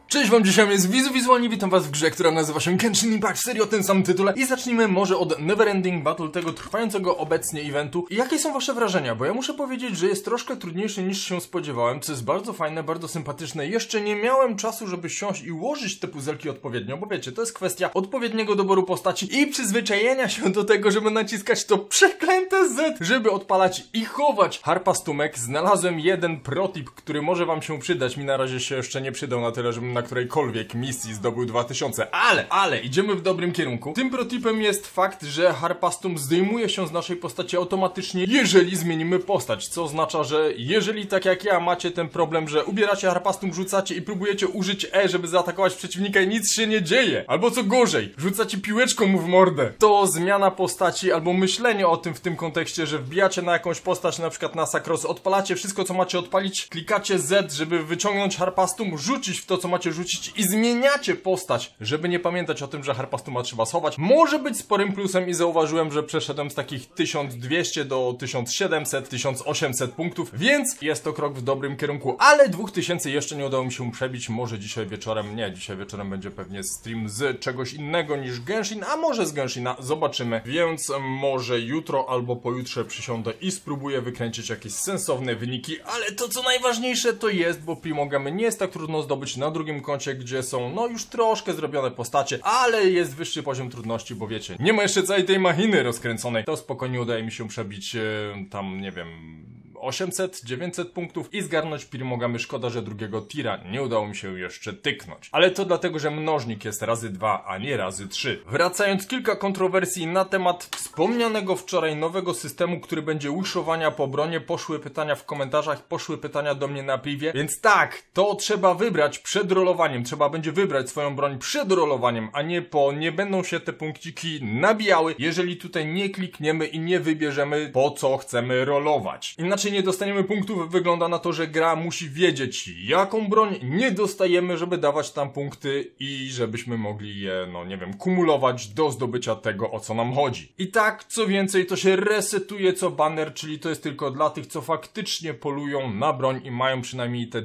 Cześć wam, dzisiaj jest Wizualnie, witam was w grze, która nazywa się Genshin Impact, serii o tym samym tytule. I zacznijmy może od Neverending Battle, tego trwającego obecnie eventu. I jakie są wasze wrażenia? Bo ja muszę powiedzieć, że jest troszkę trudniejszy niż się spodziewałem, co jest bardzo fajne, bardzo sympatyczne. Jeszcze nie miałem czasu, żeby siąść i ułożyć te puzelki odpowiednio, bo wiecie, to jest kwestia odpowiedniego doboru postaci i przyzwyczajenia się do tego, żeby naciskać to przeklęte Z, żeby odpalać i chować harpastumek. Znalazłem jeden protip, który może wam się przydać. Mi na razie się jeszcze nie przydał na tyle, żebym na którejkolwiek misji zdobył 2000, ale idziemy w dobrym kierunku. Tym protipem jest fakt, że harpastum zdejmuje się z naszej postaci automatycznie, jeżeli zmienimy postać, co oznacza, że jeżeli tak jak ja macie ten problem, że ubieracie harpastum, rzucacie i próbujecie użyć E, żeby zaatakować przeciwnika i nic się nie dzieje, albo co gorzej, rzucacie piłeczką mu w mordę, to zmiana postaci albo myślenie o tym w tym kontekście, że wbijacie na jakąś postać, na przykład na Sakros, odpalacie wszystko co macie odpalić, klikacie Z, żeby wyciągnąć harpastum, rzucić w to co macie rzucić i zmieniacie postać, żeby nie pamiętać o tym, że harpastuma trzeba schować, może być sporym plusem i zauważyłem, że przeszedłem z takich 1200 do 1700, 1800 punktów, więc jest to krok w dobrym kierunku, ale 2000 jeszcze nie udało mi się przebić, może dzisiaj wieczorem, nie, dzisiaj wieczorem będzie pewnie stream z czegoś innego niż Genshin, a może z Genshina, zobaczymy, więc może jutro albo pojutrze przysiądę i spróbuję wykręcić jakieś sensowne wyniki, ale to co najważniejsze to jest, bo Primogamy nie jest tak trudno zdobyć na drugim koncie, gdzie są no już troszkę zrobione postacie, ale jest wyższy poziom trudności, bo wiecie, nie ma jeszcze całej tej machiny rozkręconej, to spokojnie udaje mi się przebić tam, nie wiem, 800, 900 punktów i zgarnąć Primogamy. Szkoda, że drugiego tira nie udało mi się jeszcze tyknąć. Ale to dlatego, że mnożnik jest razy 2, a nie razy 3. Wracając, kilka kontrowersji na temat wspomnianego wczoraj nowego systemu, który będzie wishowania po bronie. Poszły pytania w komentarzach, poszły pytania do mnie na privie, więc tak, to trzeba wybrać przed rolowaniem. Trzeba będzie wybrać swoją broń przed rolowaniem, a nie po. Nie będą się te punkciki nabijały, jeżeli tutaj nie klikniemy i nie wybierzemy po co chcemy rolować. Inaczej nie dostaniemy punktów, wygląda na to, że gra musi wiedzieć jaką broń nie dostajemy, żeby dawać tam punkty i żebyśmy mogli je, no nie wiem, kumulować do zdobycia tego, o co nam chodzi. I tak, co więcej, to się resetuje co banner, czyli to jest tylko dla tych, co faktycznie polują na broń i mają przynajmniej te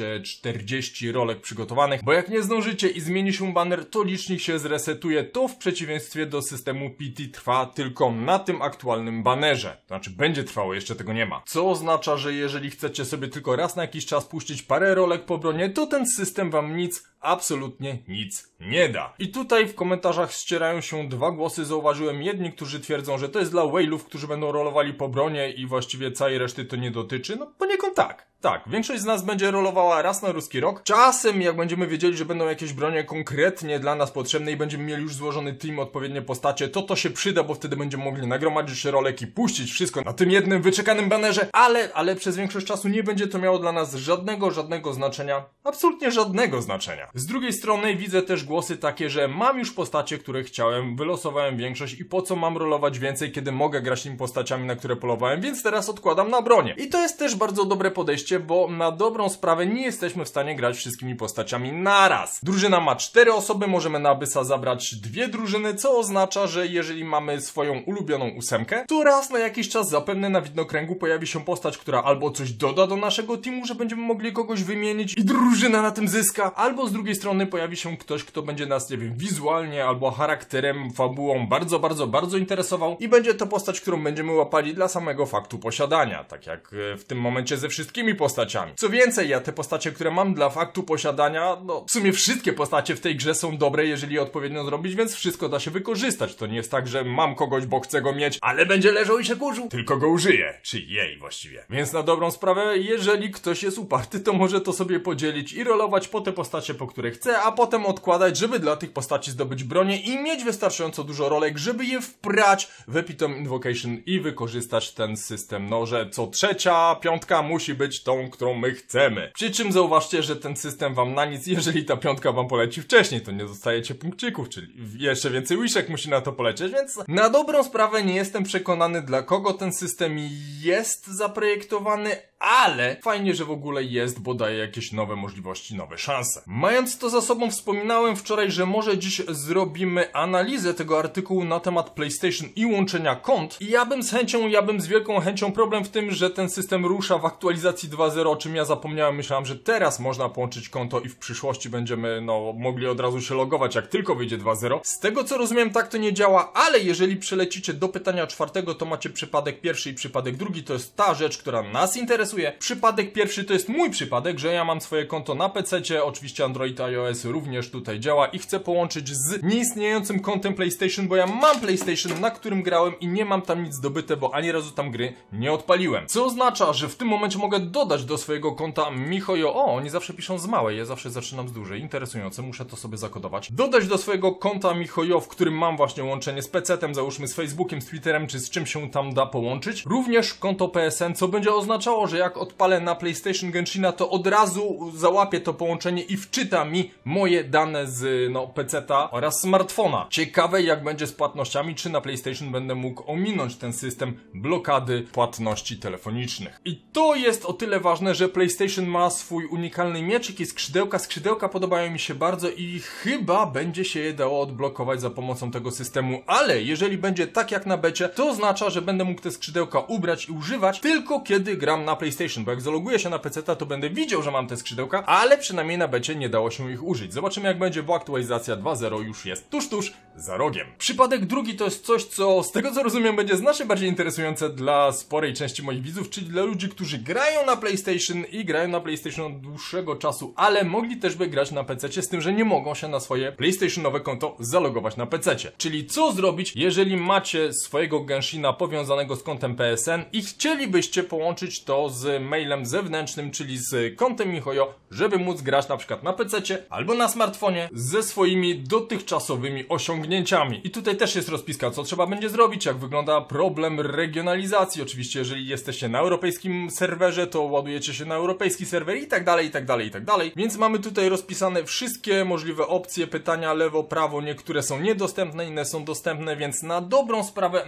240 rolek przygotowanych, bo jak nie zdążycie i zmieni się banner, to licznik się zresetuje, to w przeciwieństwie do systemu PT trwa tylko na tym aktualnym banerze. To znaczy będzie trwało, jeszcze tego nie ma. Co oznacza, że jeżeli chcecie sobie tylko raz na jakiś czas puścić parę rolek po bronie, to ten system wam nic, absolutnie nic nie da. I tutaj w komentarzach ścierają się dwa głosy, zauważyłem jedni, którzy twierdzą, że to jest dla whale'ów, którzy będą rolowali po bronie i właściwie całej reszty to nie dotyczy, no poniekąd tak. Tak, większość z nas będzie rolowała raz na ruski rok. Czasem, jak będziemy wiedzieli, że będą jakieś bronie konkretnie dla nas potrzebne i będziemy mieli już złożony team, odpowiednie postacie, to się przyda, bo wtedy będziemy mogli nagromadzić rolek i puścić wszystko na tym jednym wyczekanym banerze, ale przez większość czasu nie będzie to miało dla nas żadnego znaczenia. Absolutnie żadnego znaczenia. Z drugiej strony widzę też głosy takie, że mam już postacie, które chciałem, wylosowałem większość i po co mam rolować więcej, kiedy mogę grać tymi postaciami, na które polowałem, więc teraz odkładam na bronię. I to jest też bardzo dobre podejście, bo na dobrą sprawę nie jesteśmy w stanie grać wszystkimi postaciami naraz. Drużyna ma 4 osoby, możemy na Abyssa zabrać 2 drużyny, co oznacza, że jeżeli mamy swoją ulubioną 8, to raz na jakiś czas zapewne na widnokręgu pojawi się postać, która albo coś doda do naszego teamu, że będziemy mogli kogoś wymienić i drużyna na tym zyska, albo z drugiej strony pojawi się ktoś, kto będzie nas, nie wiem, wizualnie albo charakterem, fabułą bardzo interesował i będzie to postać, którą będziemy łapali dla samego faktu posiadania, tak jak w tym momencie ze wszystkimi postaciami. Co więcej, ja te postacie, które mam dla faktu posiadania, no w sumie wszystkie postacie w tej grze są dobre, jeżeli je odpowiednio zrobić, więc wszystko da się wykorzystać. To nie jest tak, że mam kogoś, bo chcę go mieć, ale będzie leżał i się kurzył, tylko go użyję. Czy jej właściwie. Więc na dobrą sprawę, jeżeli ktoś jest uparty, to może to sobie podzielić i rolować po te postacie, po które chce, a potem odkładać, żeby dla tych postaci zdobyć bronię i mieć wystarczająco dużo rolek, żeby je wprać w Epitome Invocation i wykorzystać ten system. No, że co trzecia piątka musi być tą, którą my chcemy. Przy czym zauważcie, że ten system wam na nic, jeżeli ta piątka wam poleci wcześniej, to nie dostajecie punkcików, czyli jeszcze więcej wishek musi na to polecieć, więc na dobrą sprawę nie jestem przekonany, dla kogo ten system jest zaprojektowany, ale fajnie, że w ogóle jest, bo daje jakieś nowe możliwości, nowe szanse. Mając Mając to za sobą, wspominałem wczoraj, że może dziś zrobimy analizę tego artykułu na temat PlayStation i łączenia kont. I ja bym z wielką chęcią, problem w tym, że ten system rusza w aktualizacji 2.0, o czym ja zapomniałem. Myślałem, że teraz można połączyć konto i w przyszłości będziemy mogli od razu się logować, jak tylko wyjdzie 2.0. Z tego co rozumiem, tak to nie działa, ale jeżeli przelecicie do pytania 4, to macie przypadek pierwszy i przypadek drugi. To jest ta rzecz, która nas interesuje. Przypadek pierwszy to jest mój przypadek, że ja mam swoje konto na PC-cie, oczywiście Android, iOS również tutaj działa i chcę połączyć z nieistniejącym kontem PlayStation, bo ja mam PlayStation, na którym grałem i nie mam tam nic zdobyte, bo ani razu tam gry nie odpaliłem. Co oznacza, że w tym momencie mogę dodać do swojego konta miHoYo. O, oni zawsze piszą z małej, ja zawsze zaczynam z dużej. Interesujące, muszę to sobie zakodować. Dodać do swojego konta miHoYo, w którym mam właśnie łączenie z PC-tem, załóżmy z Facebookiem, z Twitterem, czy z czym się tam da połączyć. Również konto PSN, co będzie oznaczało, że jak odpalę na PlayStation Genshina, to od razu załapię to połączenie i wczyta mi moje dane z PC-ta oraz smartfona. Ciekawe jak będzie z płatnościami, czy na PlayStation będę mógł ominąć ten system blokady płatności telefonicznych. I to jest o tyle ważne, że PlayStation ma swój unikalny mieczyk i skrzydełka. Skrzydełka podobają mi się bardzo i chyba będzie się je dało odblokować za pomocą tego systemu, ale jeżeli będzie tak jak na becie, to oznacza, że będę mógł te skrzydełka ubrać i używać tylko kiedy gram na PlayStation, bo jak zaloguję się na PC-ta, to będę widział, że mam te skrzydełka, ale przynajmniej na becie nie dało się ich użyć. Zobaczymy jak będzie, bo aktualizacja 2.0 już jest tuż za rogiem. Przypadek drugi to jest coś, co z tego co rozumiem będzie znacznie bardziej interesujące dla sporej części moich widzów, czyli dla ludzi, którzy grają na PlayStation i grają na PlayStation od dłuższego czasu, ale mogli też by grać na PC-cie, z tym, że nie mogą się na swoje PlayStationowe konto zalogować na PC-cie. Czyli co zrobić, jeżeli macie swojego Genshina powiązanego z kontem PSN i chcielibyście połączyć to z mailem zewnętrznym, czyli z kontem miHoYo, żeby móc grać na przykład na PC-cie albo na smartfonie ze swoimi dotychczasowymi osiągnięciami. I tutaj też jest rozpiska, co trzeba będzie zrobić, jak wygląda problem regionalizacji. Oczywiście, jeżeli jesteście na europejskim serwerze, to ładujecie się na europejski serwer i tak dalej, i tak dalej, i tak dalej. Więc mamy tutaj rozpisane wszystkie możliwe opcje, pytania lewo, prawo, niektóre są niedostępne, inne są dostępne, więc na dobrą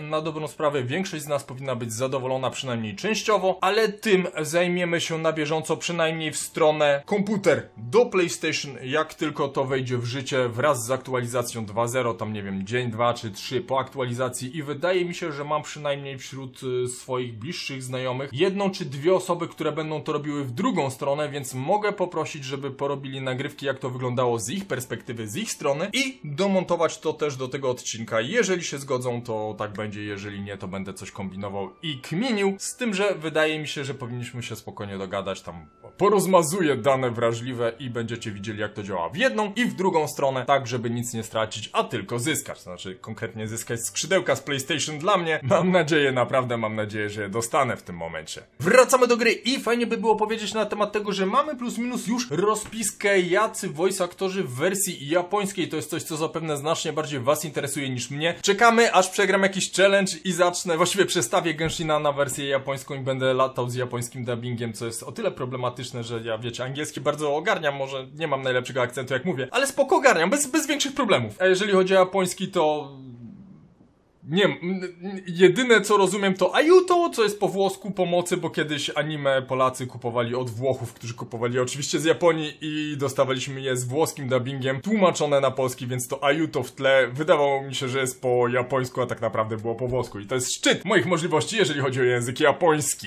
sprawę większość z nas powinna być zadowolona przynajmniej częściowo, ale tym zajmiemy się na bieżąco, przynajmniej w stronę komputer do PlayStation, jak tylko to wejdzie w życie wraz z aktualizacją 2.0, tam nie wiem, dzień, 2 czy 3 po aktualizacji i wydaje mi się, że mam przynajmniej wśród swoich bliższych znajomych 1 czy 2 osoby, które będą to robiły w drugą stronę, więc mogę poprosić, żeby porobili nagrywki, jak to wyglądało z ich perspektywy, z ich strony i domontować to też do tego odcinka. Jeżeli się zgodzą, to tak będzie, jeżeli nie, to będę coś kombinował i kminił, z tym, że wydaje mi się, że powinniśmy się spokojnie dogadać, tam porozmazuję dane wrażliwe i będziecie widzieli jak to działa w jedną i w drugą stronę, tak żeby nic nie stracić, a tylko zyskać, to znaczy konkretnie zyskać skrzydełka z PlayStation dla mnie. Mam nadzieję, naprawdę mam nadzieję, że je dostanę w tym momencie. Wracamy do gry i fajnie by było powiedzieć na temat tego, że mamy plus minus już rozpiskę, jacy voice aktorzy w wersji japońskiej. To jest coś, co zapewne znacznie bardziej was interesuje niż mnie. Czekamy, aż przegram jakiś challenge i zacznę, właściwie przestawię Genshina na wersję japońską i będę latał z japońskim dubbingiem, co jest o tyle problematyczne, że ja, wiecie, angielski bardzo ogarniam, może nie mam najlepszego akcentu jak mówię, ale spoko ogarniam, bez większych problemów. A jeżeli chodzi o japoński, to... nie wiem, jedyne co rozumiem to Ayuto, co jest po włosku pomocy, bo kiedyś anime Polacy kupowali od Włochów, którzy kupowali oczywiście z Japonii i dostawaliśmy je z włoskim dubbingiem, tłumaczone na polski, więc to Ayuto w tle wydawało mi się, że jest po japońsku, a tak naprawdę było po włosku i to jest szczyt moich możliwości, jeżeli chodzi o język japoński.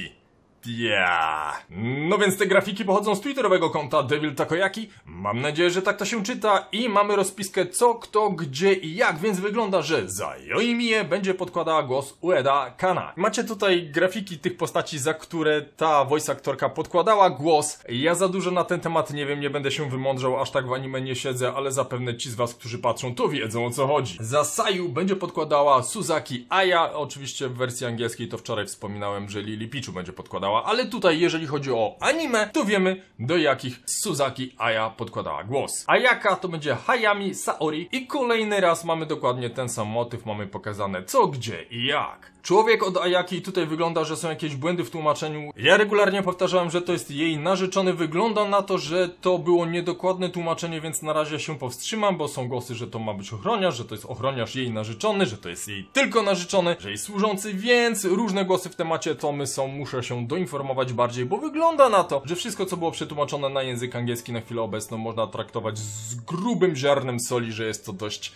No więc te grafiki pochodzą z twitterowego konta Devil Takoyaki. Mam nadzieję, że tak to się czyta i mamy rozpiskę co, kto, gdzie i jak, więc wygląda, że za Yoimiye będzie podkładała głos Ueda Kana. Macie tutaj grafiki tych postaci, za które ta voice aktorka podkładała głos. Ja za dużo na ten temat nie wiem, nie będę się wymądrzał, aż tak w anime nie siedzę, ale zapewne ci z was, którzy patrzą, to wiedzą o co chodzi. Za Sayu będzie podkładała Suzaki Aya, oczywiście w wersji angielskiej to wczoraj wspominałem, że Lily Pichu będzie podkładała, ale tutaj jeżeli chodzi o anime, to wiemy do jakich Suzaki Aya podkładała głos. Ayaka to będzie Hayami Saori i kolejny raz mamy dokładnie ten sam motyw, mamy pokazane co, gdzie i jak. Człowiek od Ayaki tutaj wygląda, że są jakieś błędy w tłumaczeniu. Ja regularnie powtarzałem, że to jest jej narzeczony. Wygląda na to, że to było niedokładne tłumaczenie, więc na razie się powstrzymam, bo są głosy, że to ma być ochroniarz, że to jest ochroniarz jej narzeczony, że to jest jej tylko narzeczony, że jej służący, więc różne głosy w temacie Tomy są, muszę się doinformować bardziej, bo wygląda na to, że wszystko, co było przetłumaczone na język angielski na chwilę obecną, można traktować z grubym ziarnem soli, że jest to dość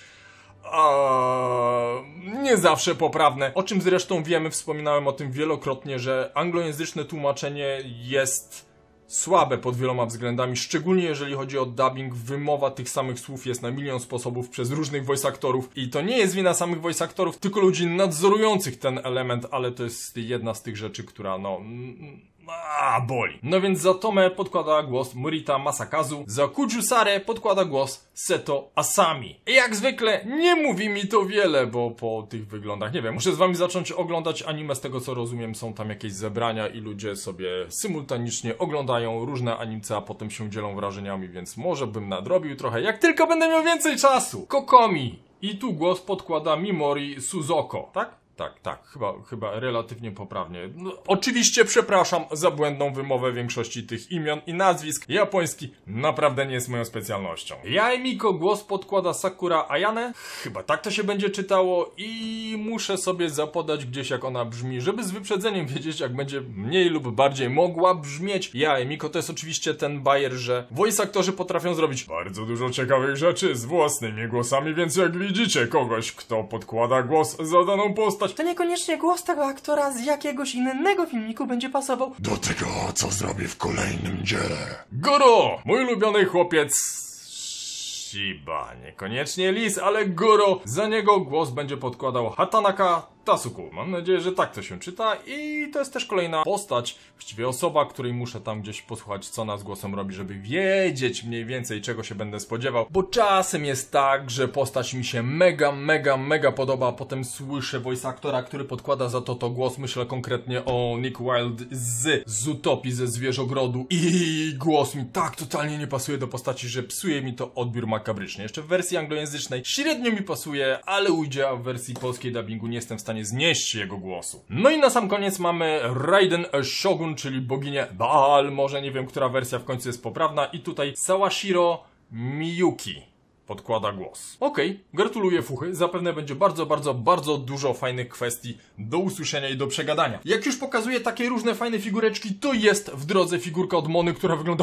nie zawsze poprawne. O czym zresztą wiemy, wspominałem o tym wielokrotnie, że anglojęzyczne tłumaczenie jest słabe pod wieloma względami, szczególnie jeżeli chodzi o dubbing. Wymowa tych samych słów jest na milion sposobów przez różnych voice aktorów i to nie jest wina samych voice aktorów, tylko ludzi nadzorujących ten element, ale to jest jedna z tych rzeczy, która boli. No więc za Tomę podkłada głos Murita Masakazu, za Kujusare podkłada głos Seto Asami. I jak zwykle nie mówi mi to wiele, bo po tych wyglądach, nie wiem, muszę z wami zacząć oglądać anime, z tego co rozumiem są tam jakieś zebrania i ludzie sobie symultanicznie oglądają różne animce, a potem się dzielą wrażeniami, więc może bym nadrobił trochę, jak tylko będę miał więcej czasu. Kokomi. I tu głos podkłada Mimori Suzoko, tak? Tak, chyba relatywnie poprawnie. No, oczywiście przepraszam za błędną wymowę większości tych imion i nazwisk. Japoński naprawdę nie jest moją specjalnością. Yaemiko głos podkłada Sakura Ayane. Chyba tak to się będzie czytało i muszę sobie zapodać gdzieś jak ona brzmi, żeby z wyprzedzeniem wiedzieć jak będzie mniej lub bardziej mogła brzmieć. Yaemiko to jest oczywiście ten bajer, że voice aktorzy potrafią zrobić bardzo dużo ciekawych rzeczy z własnymi głosami, więc jak widzicie kogoś, kto podkłada głos za daną postać, to niekoniecznie głos tego aktora z jakiegoś innego filmiku będzie pasował do tego, co zrobię w kolejnym dziele. Goro! Mój ulubiony chłopiec Shiba. Niekoniecznie lis, ale Goro. Za niego głos będzie podkładał Hatanaka Tasuku. Mam nadzieję, że tak to się czyta i to jest też kolejna postać, właściwie osoba, której muszę tam gdzieś posłuchać, co ona z głosem robi, żeby wiedzieć mniej więcej, czego się będę spodziewał, bo czasem jest tak, że postać mi się mega podoba, a potem słyszę voice aktora, który podkłada za to głos. Myślę konkretnie o Nick Wilde z Utopii, ze Zwierzogrodu i głos mi tak totalnie nie pasuje do postaci, że psuje mi to odbiór makabrycznie. Jeszcze w wersji anglojęzycznej średnio mi pasuje, ale ujdzie, a w wersji polskiej dubbingu nie jestem w stanie znieść jego głosu. No i na sam koniec mamy Raiden Shogun, czyli boginię Baal, może nie wiem, która wersja w końcu jest poprawna, i tutaj Sawashiro Miyuki podkłada głos. Okej, gratuluję fuchy, zapewne będzie bardzo dużo fajnych kwestii do usłyszenia i do przegadania. Jak już pokazuję takie różne fajne figureczki, to jest w drodze figurka od Mony, która wygląda...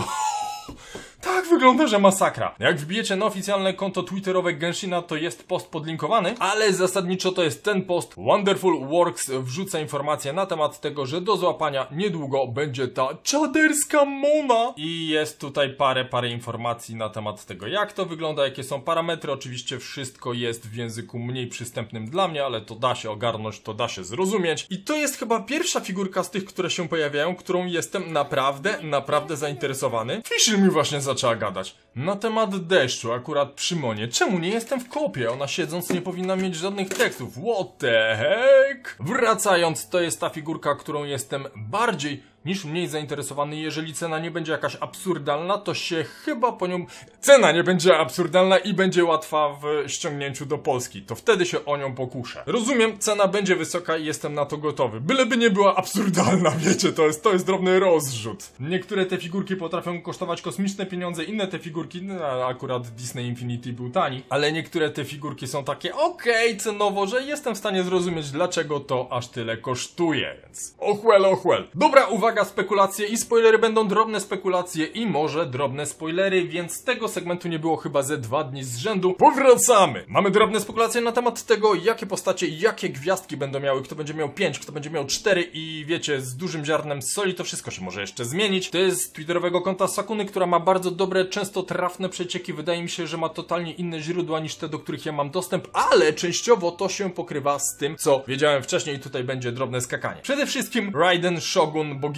Tak wygląda, że masakra. Jak wbijecie na oficjalne konto twitterowe Genshina, to jest post podlinkowany, ale zasadniczo to jest ten post. Wonderful Works wrzuca informację na temat tego, że do złapania niedługo będzie ta czaderska Mona. I jest tutaj parę informacji na temat tego, jak to wygląda, jakie są parametry. Oczywiście wszystko jest w języku mniej przystępnym dla mnie, ale to da się ogarnąć, to da się zrozumieć. I to jest chyba pierwsza figurka z tych, które się pojawiają, którą jestem naprawdę zainteresowany. Fisher mi właśnie zaczęła gadać na temat deszczu, akurat przy Monie. Czemu nie jestem w kopie? Ona siedząc nie powinna mieć żadnych tekstów. What the heck? Wracając, to jest ta figurka, którą jestem bardziej niż mniej zainteresowany. Jeżeli cena nie będzie jakaś absurdalna, to się chyba po nią... Cena nie będzie absurdalna i będzie łatwa w ściągnięciu do Polski. To wtedy się o nią pokuszę. Rozumiem, cena będzie wysoka i jestem na to gotowy. Byleby nie była absurdalna, wiecie, to jest drobny rozrzut. Niektóre te figurki potrafią kosztować kosmiczne pieniądze, inne te figurki, akurat Disney Infinity był tani, ale niektóre te figurki są takie okej, cenowo, że jestem w stanie zrozumieć, dlaczego to aż tyle kosztuje, więc... Ochłel. Dobra, uwaga, spekulacje i spoilery, będą drobne spekulacje i może drobne spoilery, więc z tego segmentu nie było chyba ze 2 dni z rzędu. Powracamy! Mamy drobne spekulacje na temat tego, jakie postacie, jakie gwiazdki będą miały, kto będzie miał 5, kto będzie miał 4 i wiecie, z dużym ziarnem soli to wszystko się może jeszcze zmienić. To jest z twitterowego konta Sakuny, która ma bardzo dobre, często trafne przecieki. Wydaje mi się, że ma totalnie inne źródła niż te, do których ja mam dostęp, ale częściowo to się pokrywa z tym, co wiedziałem wcześniej i tutaj będzie drobne skakanie. Przede wszystkim Raiden Shogun, bogini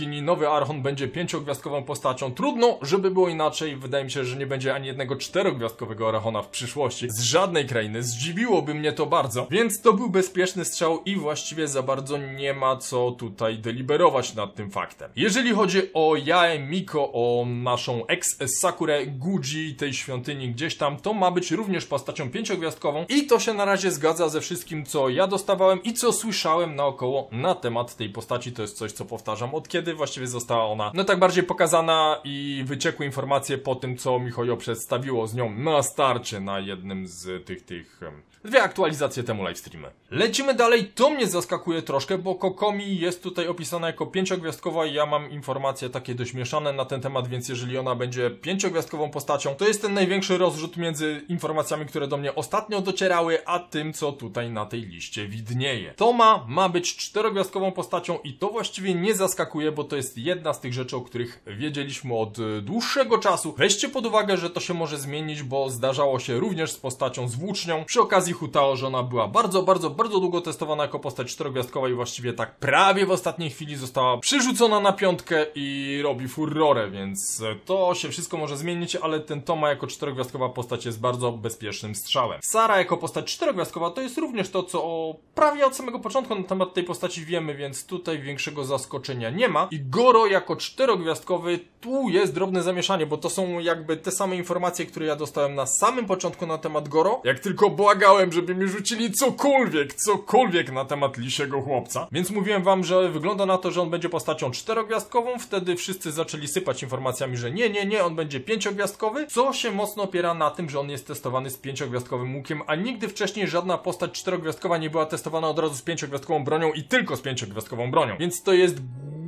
opinii nowy Archon będzie 5-gwiazdkową postacią. Trudno, żeby było inaczej. Wydaje mi się, że nie będzie ani jednego 4-gwiazdkowego Archona w przyszłości z żadnej krainy. Zdziwiłoby mnie to bardzo. Więc to był bezpieczny strzał i właściwie za bardzo nie ma co tutaj deliberować nad tym faktem. Jeżeli chodzi o Yae Miko, o naszą ex-Sakurę Guji tej świątyni gdzieś tam, to ma być również postacią 5-gwiazdkową i to się na razie zgadza ze wszystkim, co ja dostawałem i co słyszałem naokoło na temat tej postaci. To jest coś, co powtarzam, od kiedy właściwie została ona no tak bardziej pokazana i wyciekły informacje po tym, co MiHoYo przedstawiło z nią na starcie na jednym z tych dwie aktualizacje temu livestreamy. Lecimy dalej, to mnie zaskakuje troszkę, bo Kokomi jest tutaj opisana jako 5-gwiazdkowa i ja mam informacje takie dość mieszane na ten temat, więc jeżeli ona będzie 5-gwiazdkową postacią, to jest ten największy rozrzut między informacjami, które do mnie ostatnio docierały, a tym, co tutaj na tej liście widnieje. Toma ma być 4-gwiazdkową postacią i to właściwie nie zaskakuje, bo to jest jedna z tych rzeczy, o których wiedzieliśmy od dłuższego czasu. Weźcie pod uwagę, że to się może zmienić, bo zdarzało się również z postacią z włócznią. Przy okazji Hutao, że ona była bardzo długo testowana jako postać 4-gwiazdkowa i właściwie tak prawie w ostatniej chwili została przyrzucona na 5 i robi furorę, więc to się wszystko może zmienić, ale ten Toma jako 4-gwiazdkowa postać jest bardzo bezpiecznym strzałem. Sara jako postać 4-gwiazdkowa to jest również to, co prawie od samego początku na temat tej postaci wiemy, więc tutaj większego zaskoczenia nie ma. I Goro jako 4-gwiazdkowy, tu jest drobne zamieszanie, bo to są jakby te same informacje, które ja dostałem na samym początku na temat Goro. Jak tylko błagałem, żeby mi rzucili cokolwiek na temat lisiego chłopca. Więc mówiłem wam, że wygląda na to, że on będzie postacią 4-gwiazdkową. Wtedy wszyscy zaczęli sypać informacjami, że nie, on będzie 5-gwiazdkowy, co się mocno opiera na tym, że on jest testowany z 5-gwiazdkowym łukiem, a nigdy wcześniej żadna postać 4-gwiazdkowa nie była testowana od razu z 5-gwiazdkową bronią i tylko z 5-gwiazdkową bronią. Więc to jest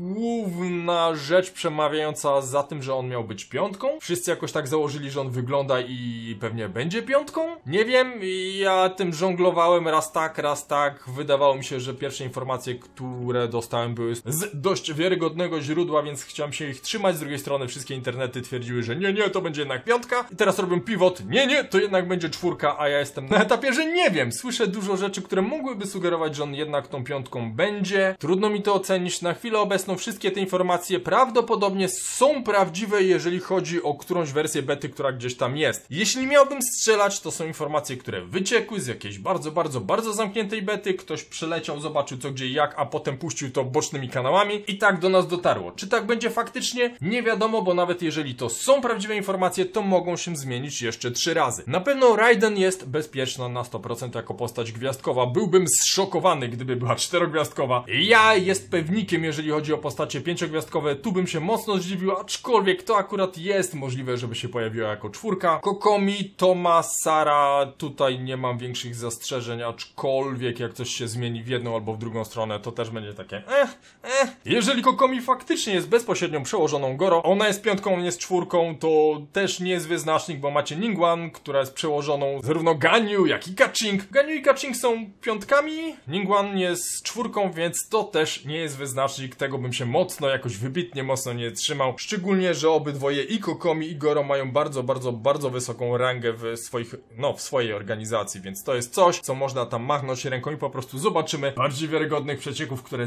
główna rzecz przemawiająca za tym, że on miał być 5. Wszyscy jakoś tak założyli, że on wygląda i pewnie będzie 5. Nie wiem, ja tym żonglowałem raz tak. Wydawało mi się, że pierwsze informacje, które dostałem, były z dość wiarygodnego źródła, więc chciałem się ich trzymać. Z drugiej strony wszystkie internety twierdziły, że nie, to będzie jednak 5. I teraz robią pivot, nie, to jednak będzie 4, a ja jestem na etapie, że nie wiem. Słyszę dużo rzeczy, które mogłyby sugerować, że on jednak tą 5 będzie. Trudno mi to ocenić. Na chwilę obecną wszystkie te informacje prawdopodobnie są prawdziwe, jeżeli chodzi o którąś wersję bety, która gdzieś tam jest. Jeśli miałbym strzelać, to są informacje, które wyciekły z jakiejś bardzo zamkniętej bety. Ktoś przeleciał, zobaczył co, gdzie i jak, a potem puścił to bocznymi kanałami i tak do nas dotarło. Czy tak będzie faktycznie? Nie wiadomo, bo nawet jeżeli to są prawdziwe informacje, to mogą się zmienić jeszcze 3 razy. Na pewno Raiden jest bezpieczna na 100% jako postać gwiazdkowa. Byłbym zszokowany, gdyby była 4-gwiazdkowa. Ja jest pewnikiem, jeżeli chodzi o postacie 5-gwiazdkowe, tu bym się mocno zdziwił, aczkolwiek to akurat jest możliwe, żeby się pojawiła jako 4. Kokomi, Toma, Sara, tutaj nie mam większych zastrzeżeń, aczkolwiek jak coś się zmieni w jedną albo w drugą stronę, to też będzie takie Jeżeli Kokomi faktycznie jest bezpośrednią przełożoną Goro, ona jest 5, on jest 4, to też nie jest wyznacznik, bo macie Ningguang, która jest przełożoną zarówno Ganyu, jak i Kaching. Ganyu i Kaching są 5, Ningguang jest 4, więc to też nie jest wyznacznik, tego bym się jakoś wybitnie mocno nie trzymał. Szczególnie, że obydwoje i Kokomi i Goro mają bardzo wysoką rangę w swojej organizacji, więc to jest coś, co można tam machnąć ręką i po prostu zobaczymy bardziej wiarygodnych przecieków, które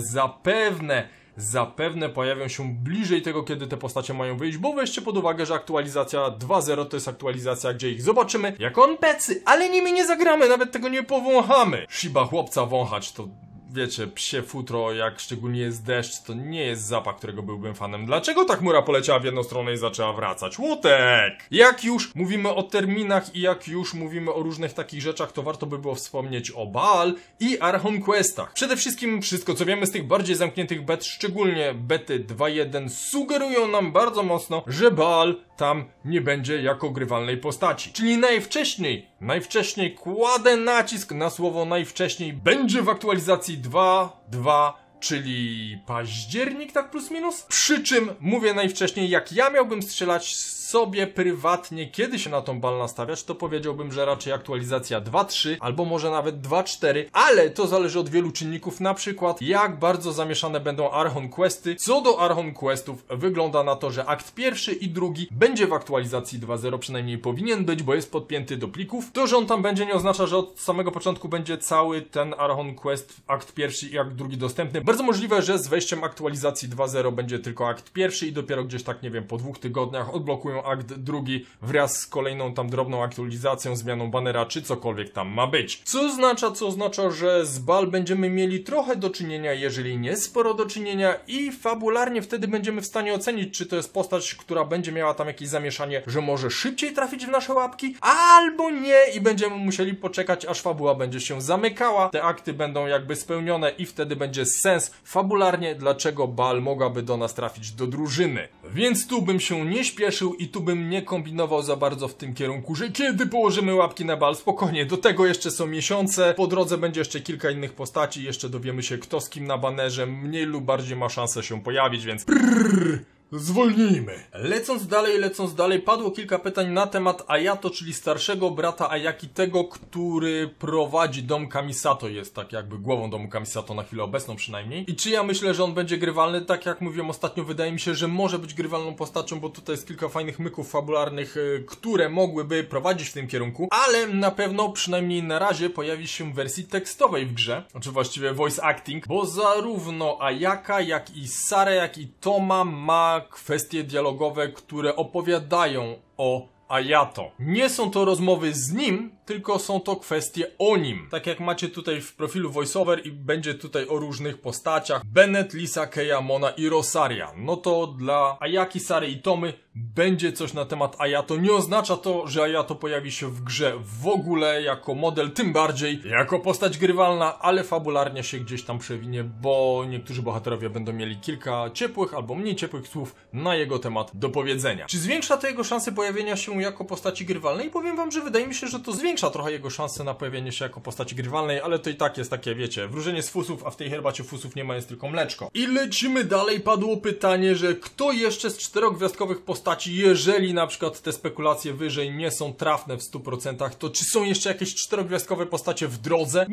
zapewne pojawią się bliżej tego, kiedy te postacie mają wyjść, bo weźcie pod uwagę, że aktualizacja 2.0 to jest aktualizacja, gdzie ich zobaczymy jako NPC-y, ale nimi nie zagramy, nawet tego nie powąchamy. Shiba chłopca wąchać to... Wiecie, psie futro, jak szczególnie jest deszcz, to nie jest zapach, którego byłbym fanem. Dlaczego ta chmura poleciała w jedną stronę i zaczęła wracać? Łotek! Jak już mówimy o terminach i jak już mówimy o różnych takich rzeczach, to warto by było wspomnieć o Baal i Archon Questach. Przede wszystkim wszystko, co wiemy z tych bardziej zamkniętych bet, szczególnie bety 2.1, sugerują nam bardzo mocno, że Baal tam nie będzie jako grywalnej postaci. Czyli najwcześniej kładę nacisk na słowo najwcześniej, będzie w aktualizacji 2.2, czyli październik, tak plus minus? Przy czym mówię najwcześniej, jak ja miałbym strzelać, sobie prywatnie, kiedy się na tą BAL nastawiać, to powiedziałbym, że raczej aktualizacja 2.3 albo może nawet 2.4, ale to zależy od wielu czynników, na przykład jak bardzo zamieszane będą Archon Questy. Co do Archon Questów, wygląda na to, że akt pierwszy i drugi będzie w aktualizacji 2.0, przynajmniej powinien być, bo jest podpięty do plików. To, że on tam będzie, nie oznacza, że od samego początku będzie cały ten Archon Quest, akt pierwszy i akt drugi dostępny. Bardzo możliwe, że z wejściem aktualizacji 2.0 będzie tylko akt pierwszy i dopiero gdzieś tak, nie wiem, po 2 tygodniach odblokują akt drugi wraz z kolejną tam drobną aktualizacją, zmianą banera, czy cokolwiek tam ma być. Co oznacza, że z BAL będziemy mieli trochę do czynienia, jeżeli nie sporo do czynienia i fabularnie wtedy będziemy w stanie ocenić, czy to jest postać, która będzie miała tam jakieś zamieszanie, że może szybciej trafić w nasze łapki, albo nie i będziemy musieli poczekać, aż fabuła będzie się zamykała, te akty będą jakby spełnione i wtedy będzie sens fabularnie, dlaczego BAL mogłaby do nas trafić do drużyny. Więc tu bym się nie śpieszył i tu bym nie kombinował za bardzo w tym kierunku, że kiedy położymy łapki na BAL, spokojnie, do tego jeszcze są miesiące, po drodze będzie jeszcze kilka innych postaci, jeszcze dowiemy się, kto z kim na banerze mniej lub bardziej ma szansę się pojawić, więc zwolnijmy. Lecąc dalej, padło kilka pytań na temat Ayato, czyli starszego brata Ayaki, tego, który prowadzi dom Kamisato, jest tak jakby głową domu Kamisato na chwilę obecną przynajmniej. I czy ja myślę, że on będzie grywalny? Tak jak mówiłem ostatnio, wydaje mi się, że może być grywalną postacią, bo tutaj jest kilka fajnych myków fabularnych, które mogłyby prowadzić w tym kierunku, ale na pewno, przynajmniej na razie, pojawi się w wersji tekstowej w grze, czy właściwie voice acting, bo zarówno Ayaka, jak i Sare, jak i Toma ma kwestie dialogowe, które opowiadają o Ayato. Nie są to rozmowy z nim, tylko są to kwestie o nim. Tak jak macie tutaj w profilu voiceover i będzie tutaj o różnych postaciach Bennett, Lisa, Keia, Mona i Rosaria. No to dla Ayaki, Sary i Tomy będzie coś na temat Ayato. Nie oznacza to, że Ayato pojawi się w grze w ogóle jako model, tym bardziej jako postać grywalna, ale fabularnie się gdzieś tam przewinie, bo niektórzy bohaterowie będą mieli kilka ciepłych albo mniej ciepłych słów na jego temat do powiedzenia. Czy zwiększa to jego szanse pojawienia się jako postaci grywalnej? Powiem wam, że wydaje mi się, że to zwiększa trochę jego szanse na pojawienie się jako postaci grywalnej, ale to i tak jest takie, wiecie, wróżenie z fusów, a w tej herbacie fusów nie ma, jest tylko mleczko. I lecimy dalej. Padło pytanie, że kto jeszcze z 4-gwiazdkowych postaci, jeżeli na przykład te spekulacje wyżej nie są trafne w 100%, to czy są jeszcze jakieś 4-gwiazdkowe postacie w drodze?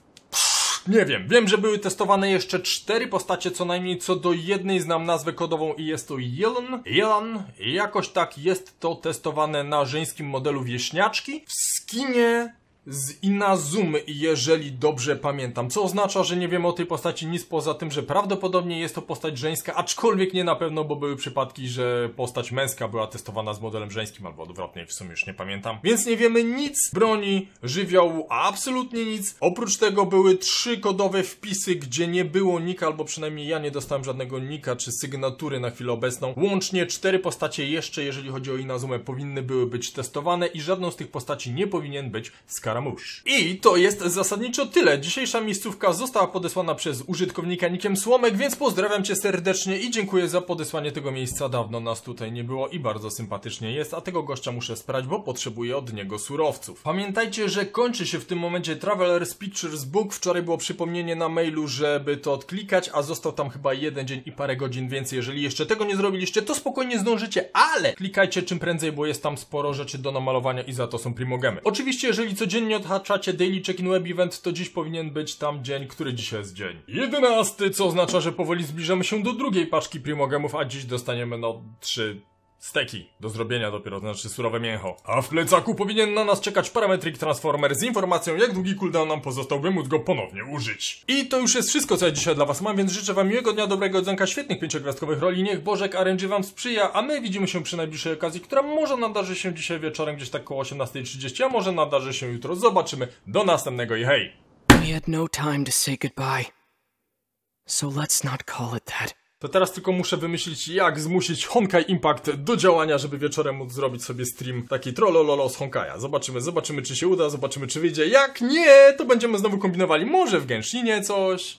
Nie wiem. Wiem, że były testowane jeszcze 4 postacie, co najmniej co do jednej znam nazwę kodową i jest to Yelan. Jakoś tak jest to testowane na żeńskim modelu wieśniaczki w skinie z Inazumy, jeżeli dobrze pamiętam. Co oznacza, że nie wiemy o tej postaci nic poza tym, że prawdopodobnie jest to postać żeńska, aczkolwiek nie na pewno, bo były przypadki, że postać męska była testowana z modelem żeńskim, albo odwrotnie, w sumie już nie pamiętam. Więc nie wiemy nic, broni, żywiołu, absolutnie nic. Oprócz tego były 3 kodowe wpisy, gdzie nie było nika, albo przynajmniej ja nie dostałem żadnego nika czy sygnatury na chwilę obecną. Łącznie 4 postacie jeszcze, jeżeli chodzi o Inazumę, powinny były być testowane i żadną z tych postaci nie powinien być Scaramouche. I to jest zasadniczo tyle. Dzisiejsza miejscówka została podesłana przez użytkownika nickiem Słomek, więc pozdrawiam cię serdecznie i dziękuję za podesłanie tego miejsca. Dawno nas tutaj nie było i bardzo sympatycznie jest, a tego gościa muszę sprać, bo potrzebuję od niego surowców. Pamiętajcie, że kończy się w tym momencie Traveler's Pictures Book. Wczoraj było przypomnienie na mailu, żeby to odklikać, a został tam chyba 1 dzień i parę godzin, więc jeżeli jeszcze tego nie zrobiliście, to spokojnie zdążycie, ale klikajcie czym prędzej, bo jest tam sporo rzeczy do namalowania i za to są primogemy. Oczywiście, jeżeli codziennie odhaczacie Daily Check-in Web Event, to dziś powinien być tam dzień, który dzisiaj jest dzień 11, co oznacza, że powoli zbliżamy się do drugiej paczki primogemów, a dziś dostaniemy 3 steki do zrobienia dopiero, to znaczy surowe mięcho. A w plecaku powinien na nas czekać Parametric Transformer z informacją, jak długi cooldown nam pozostał, by móc go ponownie użyć. I to już jest wszystko, co ja dzisiaj dla was mam, więc życzę wam miłego dnia, dobrego jedzonka, świetnych 5-gwiazdkowych roli, niech Bożek RNG wam sprzyja, a my widzimy się przy najbliższej okazji, która może nadarzy się dzisiaj wieczorem, gdzieś tak koło 18:30, a może nadarzy się jutro. Zobaczymy. Do następnego i hej! We had no time to say goodbye, so let's not call it that. To teraz tylko muszę wymyślić, jak zmusić Honkai Impact do działania, żeby wieczorem móc zrobić sobie stream taki trollololo z Honkaja. Zobaczymy czy się uda, zobaczymy czy wyjdzie. Jak nie, to będziemy znowu kombinowali. Może w Genshinie coś.